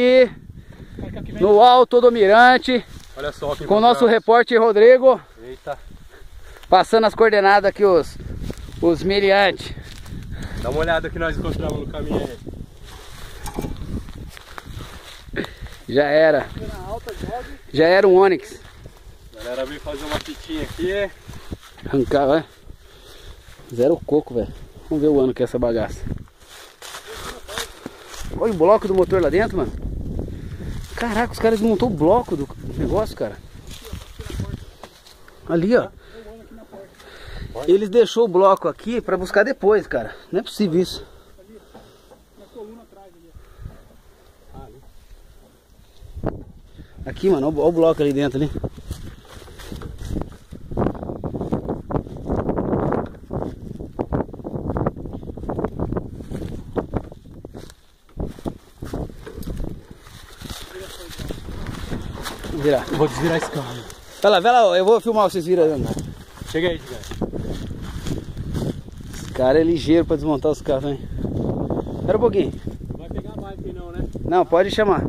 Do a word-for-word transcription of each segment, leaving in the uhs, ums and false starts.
E no alto do mirante. Olha só com o nosso repórter Rodrigo. Eita. Passando as coordenadas aqui, os, os meliantes. Dá uma olhada que nós encontramos no caminho aí. Já era. Já era um Onix. A galera veio fazer uma fitinha aqui. Arrancar, vai. Zero coco, velho. Vamos ver o ano que é essa bagaça. Olha o bloco do motor lá dentro, mano. Caraca, os caras desmontou o bloco do negócio, cara. Ali, ó. Eles deixou o bloco aqui pra buscar depois, cara. Não é possível isso. Aqui, mano, olha o bloco ali dentro ali. Vou virar. Eu vou desvirar esse carro. Vai lá, vai lá, eu vou filmar vocês virando. Chega aí, velho. Esse cara é ligeiro pra desmontar os carros, hein? Espera um pouquinho. Não vai pegar a bike não, né? Não, pode chamar.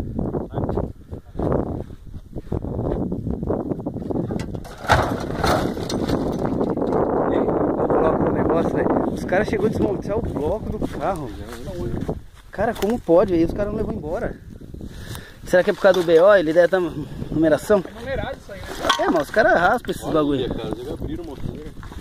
Os caras chegou a desmontar o bloco do carro. Cara, como pode? Aí os caras não levou embora. Será que é por causa do B O? Ele deve estar numeração? É numerado isso aí, né? É, mas os caras raspam esses Olha, bagulho. Cara, eles abriram o motor.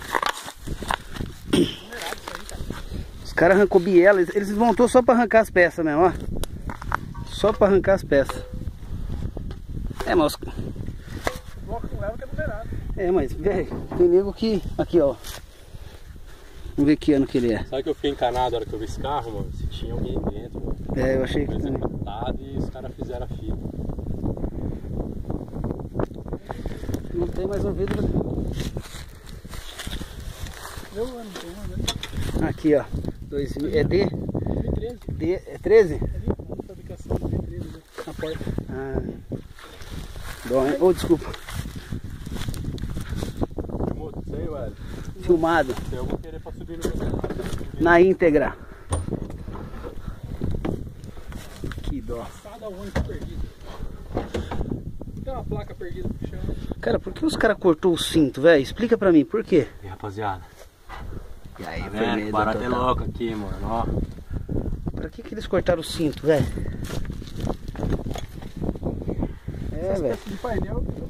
Os caras arrancou biela. Eles desmontou só pra arrancar as peças mesmo, ó. Só pra arrancar as peças. É, mas... O bloco não leva que é numerado. É, mas, velho, tem nego que... Aqui, ó. Vamos ver que ano que ele é. Sabe que eu fiquei encanado na hora que eu vi esse carro, mano? Se tinha alguém dentro, mano. É, eu achei que... Foi executado e os caras fizeram a fila. Não tem mais um vidro. Meu ano, não tem mais, né? Aqui, ó. Dois, é D? treze. D, é treze? Ali, a fabricação do D treze, né? Na porta. Ah. Dó, hein? Oh, desculpa. Filmou isso aí, velho? Filmado. Eu vou querer pra subir no meu. Na íntegra. Que dó. Cada um perdido. Tem uma placa perdida no chão. Cara, por que os caras cortou o cinto, velho? Explica pra mim, por quê? E rapaziada, E aí, tá vendo? O barato é louco aqui, mano, ó. Pra que que eles cortaram o cinto, velho? É, velho. De painel.